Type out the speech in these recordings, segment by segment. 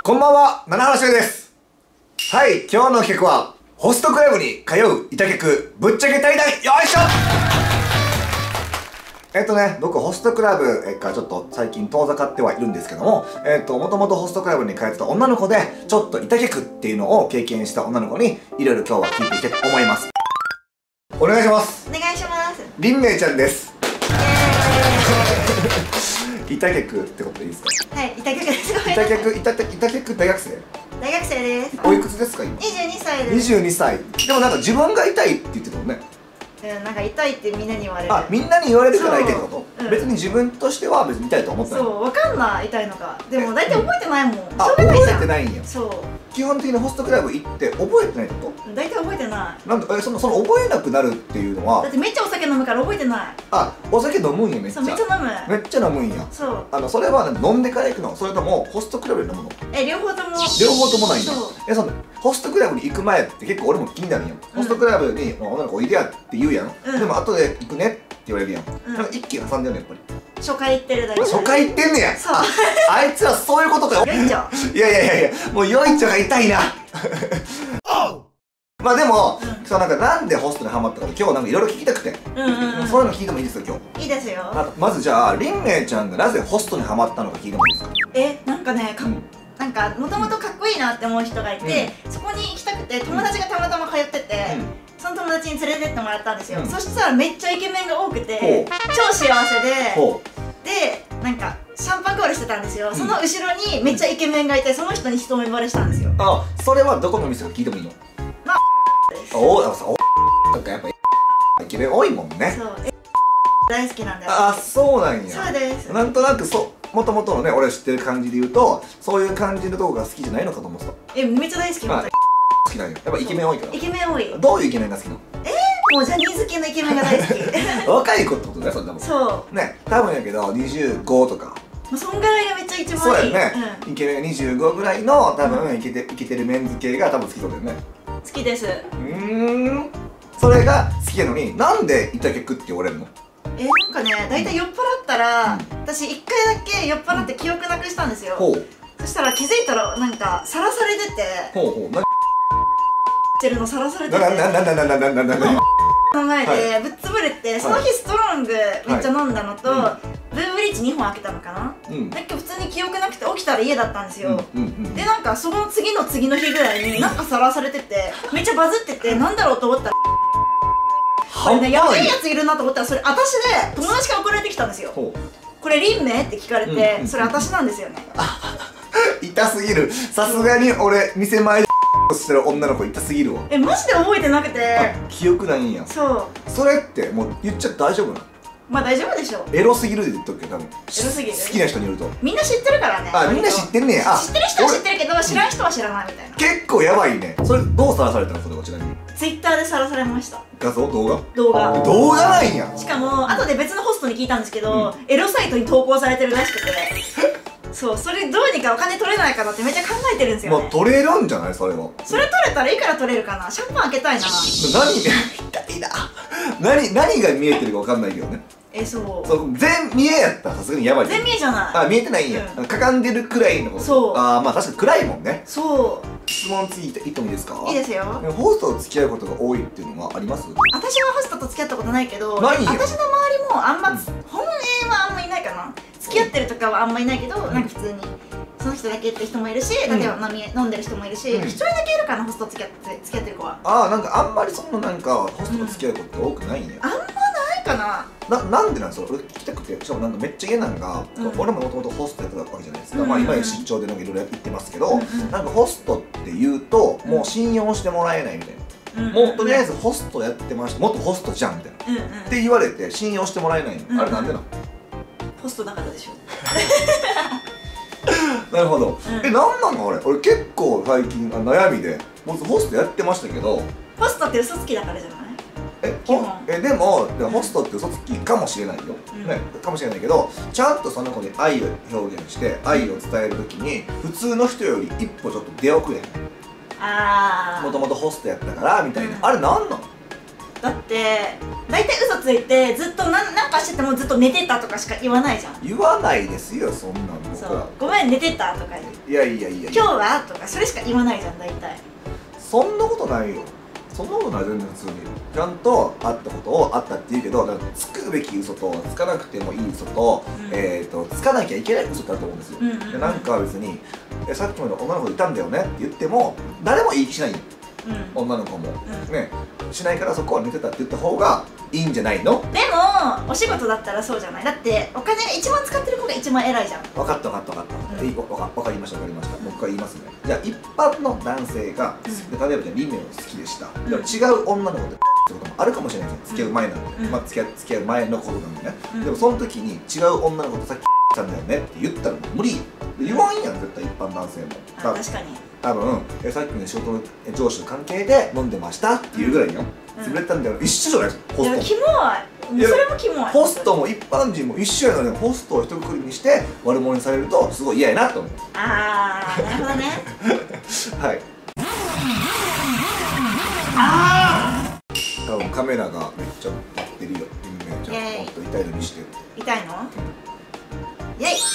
こんばんは、七原修です。はい、今日の企画は、ホストクラブに通う板客、ぶっちゃけ対談、よいしょ。僕ホストクラブからちょっと最近遠ざかってはいるんですけども、もともとホストクラブに通ってた女の子で、ちょっと板客っていうのを経験した女の子に、いろいろ今日は聞いていきたいと思います。お願いします。 お願いします。 りんめいちゃんです。板客ってことでいいですか？ はい、板客です。 板客大学生？ 大学生です。 おいくつですか今？ 22歳です。 22歳。でもなんか自分が痛いって言ってたもんね。 なんか痛いってみんなに言われる。 あ、みんなに言われるから痛いってこと？別に自分としては別に痛いと思ってない。 そう、わかんない痛いのか。でも大体覚えてないもん。 あ、覚えてないんや。 そう。 基本的にホストクラブ行って覚えてないってこと？ 大体覚えてない。 なんでその覚えなくなるっていうのは？ だってめっちゃお酒飲むから覚えてない。 あ、お酒飲むんやめっちゃ。 そう、めっちゃ飲む。 めっちゃ飲むんや。 そう。 それは飲んでから行くの？それともホストクラブで飲むの？ 両方とも。 両方ともないんや。 そう。 ホストクラブに行く前って結構俺も気になるんやん。ホストクラブに女の子おいでやって言うやん。でも後で行くねって言われるやん。なんか一気に挟んでるのやっぱり。初回行ってるだけ。初回行ってんねや。そう。あいつはそういうことかよ。 よいちょ。 いや、もうよいちょが痛いな。まあでも、なんでホストにハマったか今日なんかいろいろ聞きたくて。そういうの聞いてもいいですか今日？いいですよ。まずじゃあ、りんめいちゃんがなぜホストにハマったのか聞いてもいいですか？ なんかね、なんかもともとかっこいいなって思う人がいて、そこに行きたくて友達がたまたま通ってて、その友達に連れてってもらったんですよ。そしたらめっちゃイケメンが多くて超幸せで、なんかシャンパンコールしてたんですよ。その後ろにめっちゃイケメンがいて、その人に一目惚れしたんですよ。 あ、それはどこの店か聞いてもいいの？ まあですなんかやっぱイケメン多いもんね。そう、 大好きなんだよ。 あ、そうなんや。 そうです。 なんとなくもともとのね、俺知ってる感じで言うと、そういう感じのとこが好きじゃないのかと思ってた。 めっちゃ大好き。好きなんよ。やっぱイケメン多いから。 イケメン多い。 どういうイケメンが好きなの？ もうジャニーズ系のイケメンが大好き。 若い子ってことだよ、そんなもん。そうね、多分やけど25とか、 そんぐらいがめっちゃ一番いい。 そうやね。イケメンが25ぐらいの多分イケてるメンズ系が多分好きそうだよね。 好きです。 それが好きなのに、なんで板客って言われるの？ なんかね、大体酔っ払ったら、私1回だけ酔っ払って記憶なくしたんですよ。そしたら気づいたらなんかさらされてて、てるのさらされてて、の前でぶっ潰れて、その日ストロングめっちゃ飲んだのとブーブリッジ2本開けたのかな。だけど普通に記憶なくて起きたら家だったんですよ。でなんかその次の日ぐらいになんかさらされててめっちゃバズってて、なんだろうと思ったらこれね、やばいやついるなと思ったら、それ私で友達から送られてきたんですよ。これりんめって聞かれて、それ私なんですよね。 痛すぎる。さすがに俺店前でしてる女の子痛すぎるわ。 マジで覚えてなくて。 記憶ないんや。そう。それってもう言っちゃ大丈夫なの？ まあ大丈夫でしょ。 エロすぎるで言っとくけど、多分エロすぎる、 好きな人によるとみんな知ってるからね。 あ、みんな知ってんねや。 知ってる人は知ってるけど知らん人は知らないみたいな。 結構やばいね。それどうさらされたの？それはちなみにツイッターでさらされました。 画像？動画なんや。 しかも後で別のホストに聞いたんですけど、エロサイトに投稿されてるらしくてそう、それどうにかお金取れないかなってめっちゃ考えてるんですよね。 まあ取れるんじゃない？それは。それ取れたらいくら取れるかな。シャンパン開けたいな。 痛いな。何が見えてるかわかんないけどね。 そう。 全見えやったらさすがにやばい。 全見えじゃない。 あ、見えてないんや。かかんでるくらいのこと。そう。あ、まあ確かに暗いもんね。そう。質問ついていってもいいですか？いいですよ。ホストと付き合うことが多いっていうのはあります？ 私はホストと付き合ったことないけど、私の周りもあんま本命はあんまいないかな。付き合ってるとかはあんまいないけど、なんか普通にその人だけって人もいるし、例えば飲んでる人もいるし、一人だけいるかな、ホスト付き合ってる子は。ああ、なんかあんまりそのなんかホストと付き合う子って多くないんや。あんまないかな。なんでなんですか？俺聞きたくて、しかもなんかめっちゃ嫌なんが、俺ももともとホストやってたわけじゃないですか。まあ今や出張でなんかいろいろやってますけど、なんかホストって言うともう信用してもらえないみたいな。もうとりあえずホストやってました、もっとホストじゃんみたいなって言われて信用してもらえないの。あれなんでなの？ ホストだからでしょ。 なるほど。なんなのあれ？俺結構最近悩みで、僕ホストやってましたけど。 ホストって嘘つきだからじゃない？ でもホストって嘘つきかもしれないよ、かもしれないけど、ちゃんとその子に愛を表現して愛を伝えるときに普通の人より一歩ちょっと出遅れん。もともとホストやったからみたいな、あれなんなの？ だって大体嘘ついてずっとなんかしててもずっと寝てたとかしか言わないじゃん。 言わないですよそんなの。 僕ら。 ごめん寝てたとか、 いやいやいや、 今日はとかそれしか言わないじゃん大体。 そんなことないよ。そんなことない全然普通にちゃんとあったことをあったって言うけど、だからつくべき嘘とつかなくてもいい嘘と、つかなきゃいけない嘘ってあると思うんですよ。でなんか別にさっきまで女の子いたんだよねって言っても誰も言い気しないよ、女の子も、ねしないから、そこは寝てたって言った方がいいんじゃないの。 でもお仕事だったらそうじゃない。だってお金が一番使ってる子が一番偉いじゃん。 分かった分かった分かった、分かりました分かりました。僕から言いますね。じゃあ一般の男性が、例えばじゃあリメを好きでした、でも違う女の子ってこともあるかもしれないですよ、付き合う前なんで、まあ付き合う前のことなんでね、でもその時に違う女の子とさっきしたんだよねって言ったらもう無理。言わんやん絶対一般男性も。 確かに多分さっきの仕事の上司の関係で飲んでましたっていうぐらいよ、潰れたんだよ。一緒じゃないですか、ホストも。 キモい。それもキモい。 ホストも一般人も一緒やのに、ホストを一括りにして悪者にされるとすごい嫌やなと思う。 ああ、なるほどね。 はい。多分カメラがめっちゃ立ってるよ。ちゃんと痛いのにしてる。 痛いの？イェイ。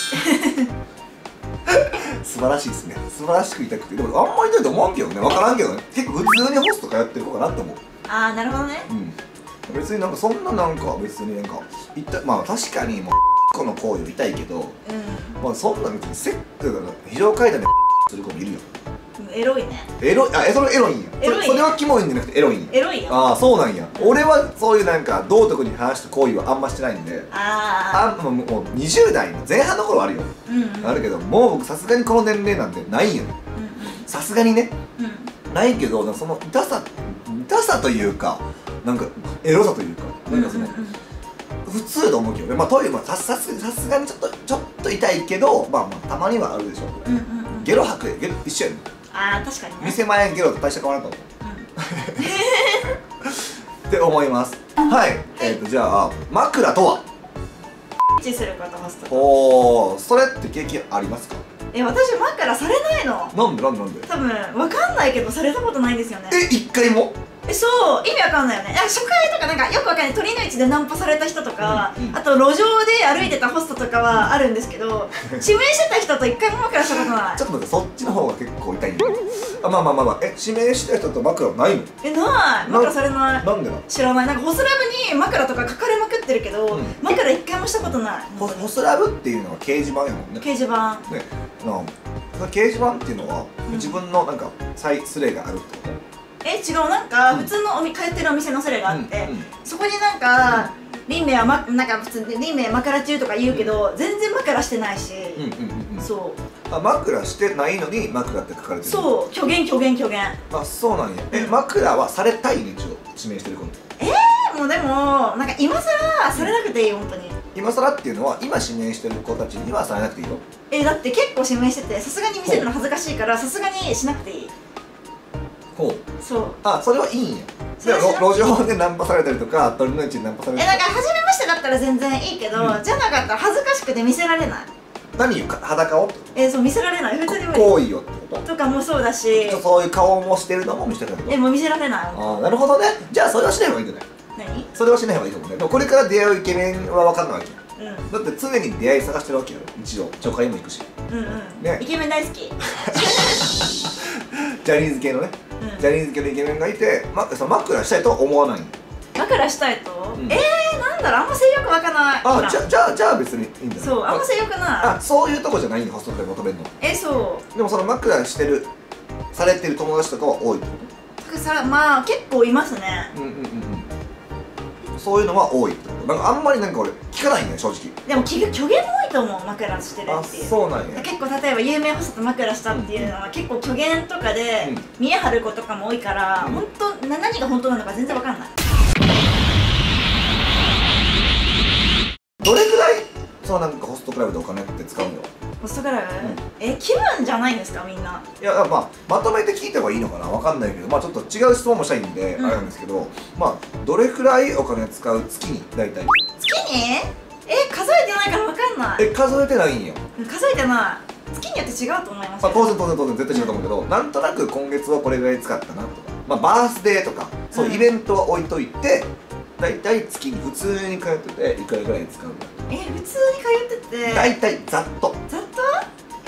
素晴らしいですね。素晴らしく痛くて、でもあんまり痛いと思わんけどね。分からんけどね。結構普通にホスト通ってる子かなって思う。 ああ、なるほどね。 別になんかそんななんか別になんかまあ確かにもうこの行為痛いけど、まあそんな別にセックだから非常階段でする子もいるよ。 エロいね。 エロい、それエロいんや。それはキモいんじゃなくてエロいんや。 エロいよ。 ああそうなんや。俺はそういうなんか道徳に反した行為はあんましてないんで、もう20代の前半の頃はあるよ、あるけど、もう僕さすがにこの年齢なんてないんよね。さすがにね、ないけど、その痛さというかなんかエロさというか、なんかその普通だと思うけどね。まあトイレもさすがにちょっと痛いけど、まあたまにはあるでしょ。ゲロ吐くゲロ一緒やねん。 ああ確かにね。 店前ゲロと大した変わらんと思う。って思います。はい。じゃあ枕とは。 チすることホスト。 おお、それって経験ありますか？ 私枕されないの。 なんで？ 多分わかんないけどされたことないんですよね。 一回も？ そう意味わかんないよね。初回とかなんかよくわかんない鳥の市でナンパされた人とか、あと路上で歩いてたホストとかはあるんですけど、指名してた人と一回も枕したことない。 ちょっと待って、そっちの方が結構痛いんだよ。まあ指名した人と枕はないの？ ない。枕されない。 なんでなの？ 知らない。なんかホスラブに枕とか書かれまくってるけど、枕一回もしたことない。 ホスラブっていうのは掲示板やもんね。 掲示板ね、掲示板っていうのは自分のなんかスレがあるってこと？ 違う、なんか普通の通ってるお店のスレがあって、そこになんかリンメはなんか普通にリンメ枕中とか言うけど、全然枕してないし、そう。 枕してないのに枕って書かれてる。 そう、虚言。 あ、そうなんや。枕はされたいね、一応指名してる子に。 もうでもなんか今さらされなくていい、本当に。 今更っていうのは今指名してる子たちにはされなくていいよ。 だって結構指名してて、さすがに見せるの恥ずかしいから、さすがにしなくていい。そう。 それはいいんや。路上でナンパされたりとか、鳥の市でナンパされたりとか。 なんか初めましてだったら全然いいけど、じゃなかったら恥ずかしくて見せられない。 何言うか、裸を？ そう、見せられない。普通に無理。 行為をってこと？ とかもそうだし、 そういう顔もしてるのも見せてるってこと？ もう見せられない。 なるほどね。じゃあそれはしない方がいいんじゃない？ 何？ それはしない方がいいと思うね。でもこれから出会うイケメンは分かんないわけ。だって常に出会い探してるわけよ。一応初回も行くし。 イケメン大好き。 ジャニーズ系のね。ジャニーズ系のイケメンがいて、その枕したいとは思わない。 枕したいと？なんだろう、あんま性欲湧かない。 じゃあ別にいいんだよ。 そう、あんま性欲ない。 そういうとこじゃないんだ、ホストで求めるの。 そう。 でもその枕してるされてる友達とかは多いってこと？ まあ結構いますね。 そういうのは多いってこと？なんかあんまりなんか俺聞かないんだよ、正直。 でも虚言も多いと思う、枕してるっていう。 そうなんや。 結構例えば有名ホストと枕したっていうのは結構虚言とかで見え張る子とかも多いから、本当何が本当なのか全然わかんない。 どれくらいなんかホストクラブでお金って使うの？ ホストクラブ？気分じゃないんですか、みんな。 いや、まとめて聞いた方がいいのかな、わかんないけど、ちょっと違う質問もしたいんで、あれなんですけど、どれくらいお金使う月に大体？ 月に？数えてないからわかんない。 数えてないんや。 数えてない。月によって違うと思いますよ。 当然絶対違うと思うけど、なんとなく今月はこれぐらい使ったなとか、バースデーとかそういうイベントは置いといて、大体月に普通に通ってていくらぐらい使うの？ 普通に通ってて大体ざっと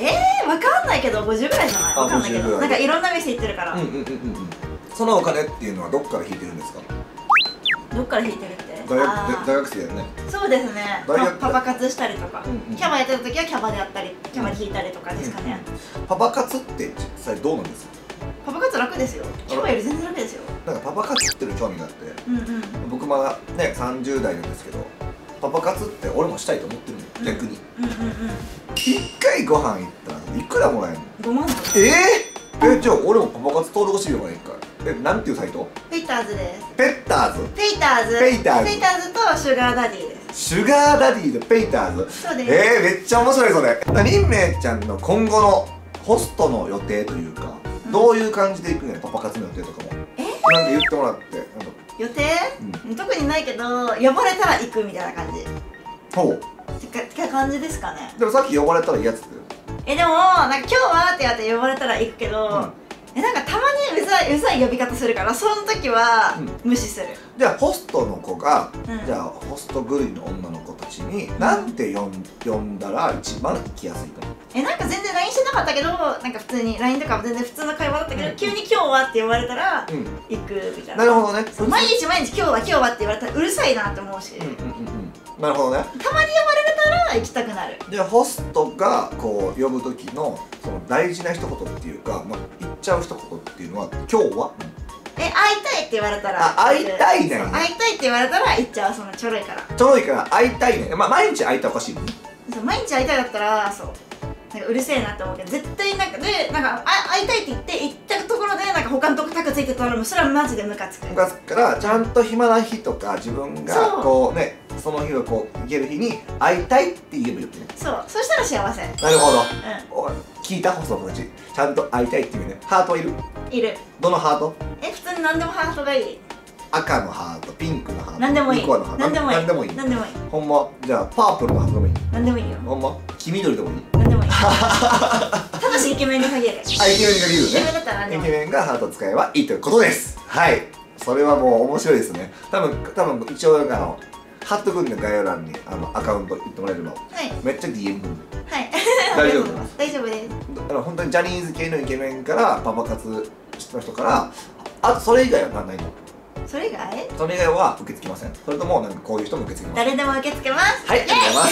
わかんないけど50ぐらいじゃない？わかんないけど、なんかいろんな店行ってるから。 そのお金っていうのはどっから引いてるんですか？ どっから引いてるって？ 大学生だよね。 そうですね。パパ活したりとか、キャバやってた時はキャバであったり、キャバで引いたりとかですかね。 パパ活って実際どうなんですか？ パパ活楽ですよ。キャバより全然楽ですよ。 なんかパパ活っていう興味があって、僕まだね30代なんですけど、パパ活って俺もしたいと思ってるの逆に。1回ご飯行ったらいくらもらえるの？5万とか。じゃあ俺もパパ活登録してみようかな1回。なんていうサイト？ ペイターズです。 ペッターズ？ ペイターズとシュガーダディです。 シュガーダディとペイターズ。 そうです。 めっちゃ面白いそれ。りんめいちゃんの今後のホストの予定というか、どういう感じで行くのよ、パパ活の予定とかも。なんか言ってもらって。 予定？特にないけど、呼ばれたら行くみたいな感じ。 ほう。 って感じですかね。 でもさっき呼ばれたらいいやつって。 でもなんか今日はって言われて呼ばれたら行くけど、なんかたまにうざい呼び方するから、その時は無視する。 じゃあホストの子が、じゃあホスト狂いの女の子たちになんて呼んだら一番行きやすいかな。 なんか全然 LINE してなかったけど、なんか普通に LINE とかも全然普通の会話だったけど、急に今日はって言われたら行くみたいな。 なるほどね。 毎日今日はって言われたらうるさいなって思うし、 なるほどね。 たまに呼ばれたら行きたくなる。 でホストがこう呼ぶ時のその大事な一言っていうか、言っちゃう一言っていうのは今日は会いたいって言われたら。 会いたいね。 会いたいって言われたら行っちゃう。そのちょろいから会いたいね。毎日会いたいおかしいもんね。 毎日会いたいだったらなんかうるせえなって思うけど、絶対なんか会いたいって言って行ったところでなんか他のとこタクついてたら、もうそれはマジでムカつくからちゃんと暇な日とか自分がこうね、その日をこう行ける日に会いたいって言えばいいよね。 そしたら幸せ。 なるほど。聞いたホストの子たち、ちゃんと会いたいっていうね。ハートいる。どのハート？ 普通に何でもハートがいい。 赤のハート、ピンクのハート、 何でもいい。 何でもいい。ほんま。じゃあパープルのハートでもいい。何でもいいよ。ほんま。黄緑でもいい。何でもいい。ただしイケメンに限る。イケメンに限るね。イケメンだったらイケメンがハート使えばいいということです。はい。それはもう面白いですね。多分一応貼っとくんで概要欄にアカウント言ってもらえれば。めっちゃ DM くんで。はい。大丈夫。大丈夫です。だから本当にジャニーズ系のイケメンからパパ活してる人から、あとそれ以外は何ないの？それ以外は受け付けません。それともなんかこういう人も受け付けます。誰でも受け付けます。はい、ありがとうございます。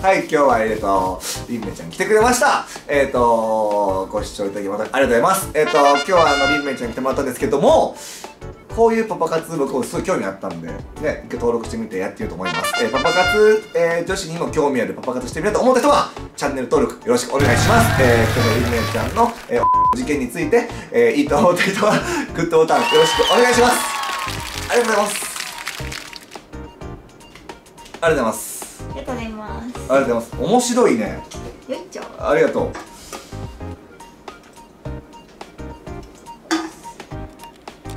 はい、今日はりんめちゃん来てくれました。ご視聴いただきましてありがとうございます。今日はりんめちゃん来てもらったんですけども、こういうパパ活僕もすごい興味あったんでね、一回登録してみてやってみようと思います。パパ活、女子にも興味あるパパ活してみようと思った人はチャンネル登録よろしくお願いします。今日のりんめちゃんの、事件について、いいと思った人はグッドボタンよろしくお願いします。ありがとうございます。ありがとうございます。ありがとうございます。面白いね。よいっちょ。ありがとう。